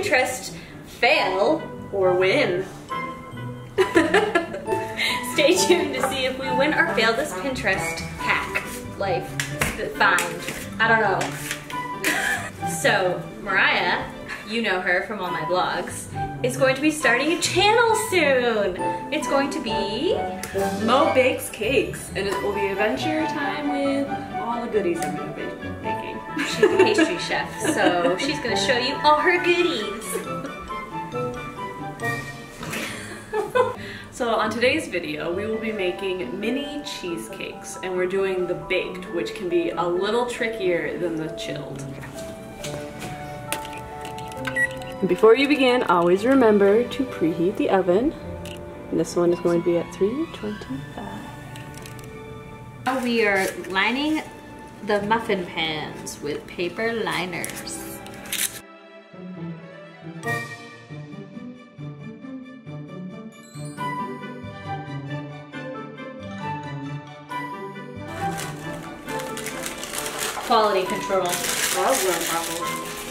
Pinterest fail or win. Stay tuned to see if we win or fail this Pinterest hack, life, find, I don't know. So, MORYAH, you know her from all my vlogs, is going to be starting a channel soon. It's going to be Mo Bakes Cakes, and it will be adventure time with all the goodies I'm going to be baking. She's a pastry chef, so she's going to show you all her goodies. So on today's video, we will be making mini cheesecakes, and we're doing the baked, which can be a little trickier than the chilled. Before you begin, always remember to preheat the oven. And this one is going to be at 325. Now we are lining the muffin pans with paper liners. Quality control. Well done, properly.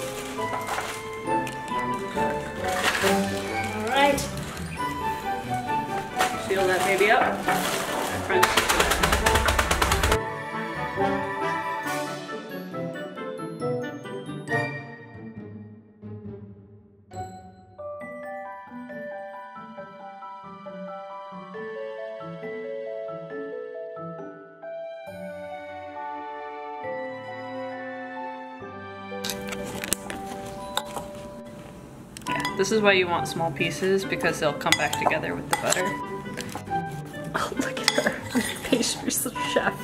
All right. Seal that baby up. French. This is why you want small pieces, because they'll come back together with the butter. Oh, look at her. Pastry chef.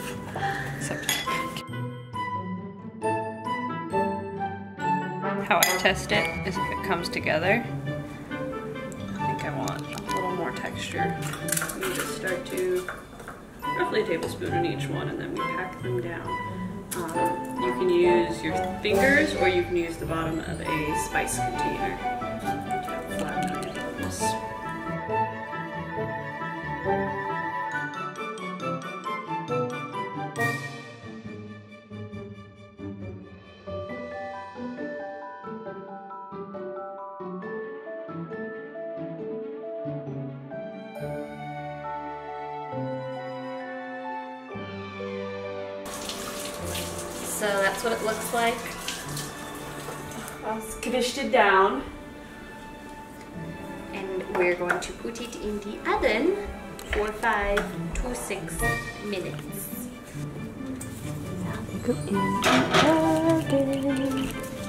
How I test it is if it comes together. I think I want a little more texture. We just start to roughly a tablespoon in each one, and then we pack them down. You can use your fingers, or you can use the bottom of a spice container. So that's what it looks like. I've squished it down. And we're going to put it in the oven for 5 to 6 minutes. Now they go into the oven.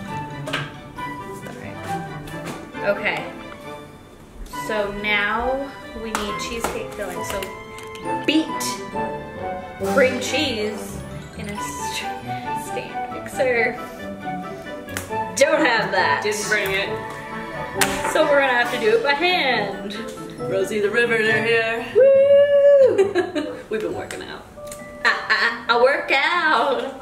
Okay. So now we need cheesecake filling. So beat cream cheese in a stand mixer. Don't have that. Didn't bring it. So we're gonna have to do it by hand. Rosie the River, they're here. Woo! We've been working out. I work out.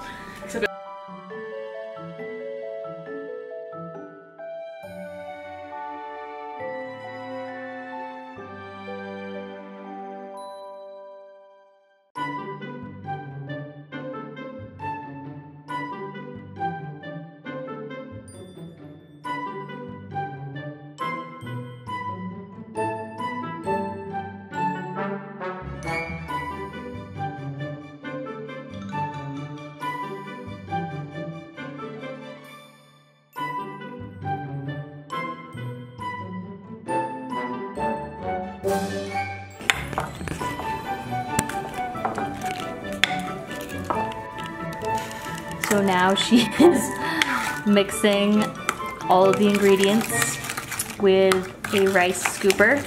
So now she is mixing all of the ingredients with a rice scooper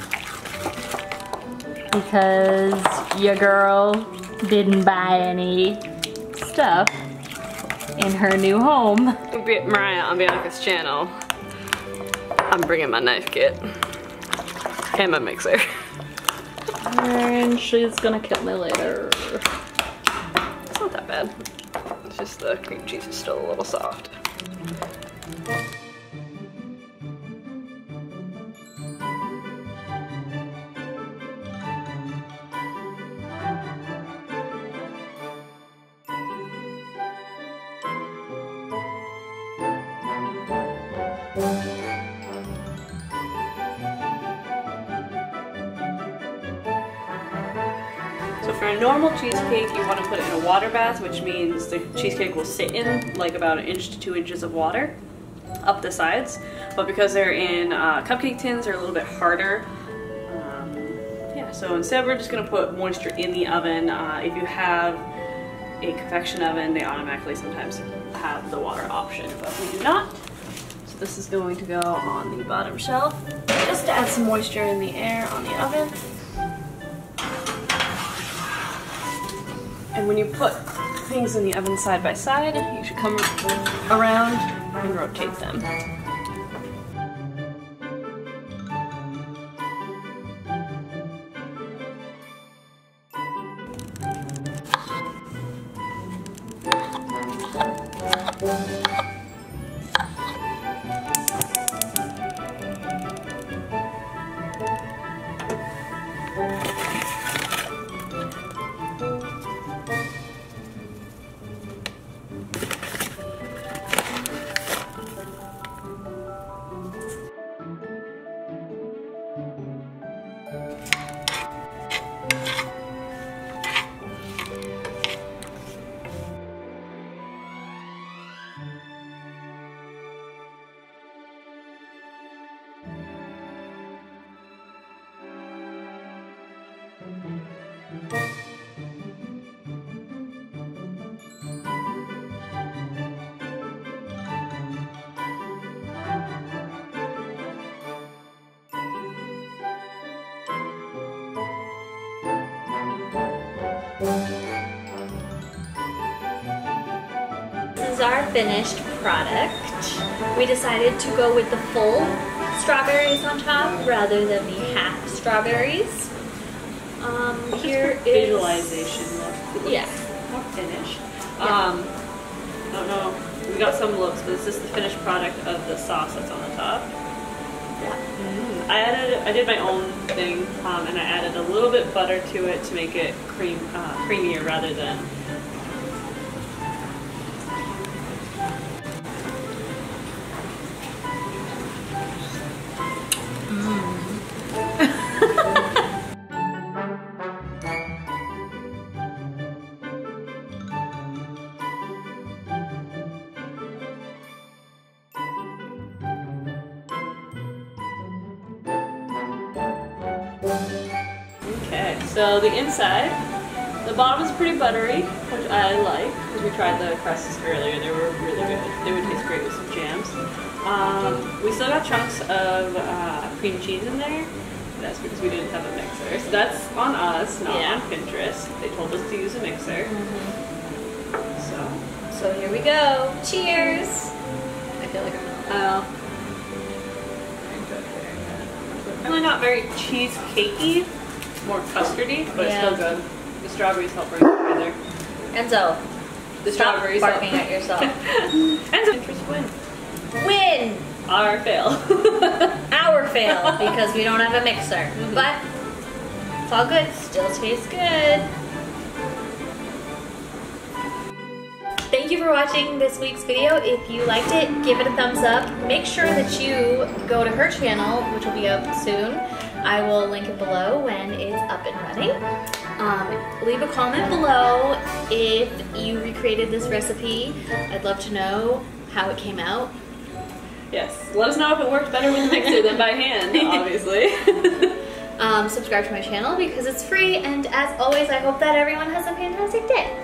because your girl didn't buy any stuff in her new home. MORYAH on Bianca's channel. I'm bringing my knife kit and my mixer. And she's gonna kill me later. It's not that bad. It's just the cream cheese is still a little soft. For a normal cheesecake, you want to put it in a water bath, which means the cheesecake will sit in like about 1 to 2 inches of water up the sides. But because they're in cupcake tins, they're a little bit harder. Yeah, so instead we're just going to put moisture in the oven. If you have a convection oven, they automatically sometimes have the water option, but we do not. So this is going to go on the bottom shelf, just to add some moisture in the air on the oven. And when you put things in the oven side by side, you should come around and rotate them. This is our finished product. We decided to go with the full strawberries on top rather than the half strawberries. Here is visualization look. Yeah, More finished. Yeah. I don't know. We got some looks, but this is the finished product of the sauce that's on the top. yeah. I did my own thing, and I added a little bit butter to it to make it creamier rather than. Okay, so the inside, the bottom is pretty buttery, which I like, because we tried the crusts earlier. They were really good. They would taste great with some jams. We still got chunks of cream cheese in there. That's because we didn't have a mixer. So that's on us, not on Pinterest. They told us to use a mixer. So here we go. Cheers! I feel like I'm really not very cheesecakey, more custardy, but it's still good. The strawberries help bring it together. Enzo, The stop strawberries barking help. at yourself. Enzo, Pinterest win. Win! Our fail. Our fail, because we don't have a mixer. But it's all good. Still tastes good. Thank you for watching this week's video. If you liked it, give it a thumbs up. Make sure that you go to her channel, which will be up soon. I will link it below when it's up and running. Leave a comment below if you recreated this recipe. I'd love to know how it came out. Yes, let us know if it works better with a mixer than by hand, obviously. Subscribe to my channel because it's free, and as always, I hope that everyone has a fantastic day.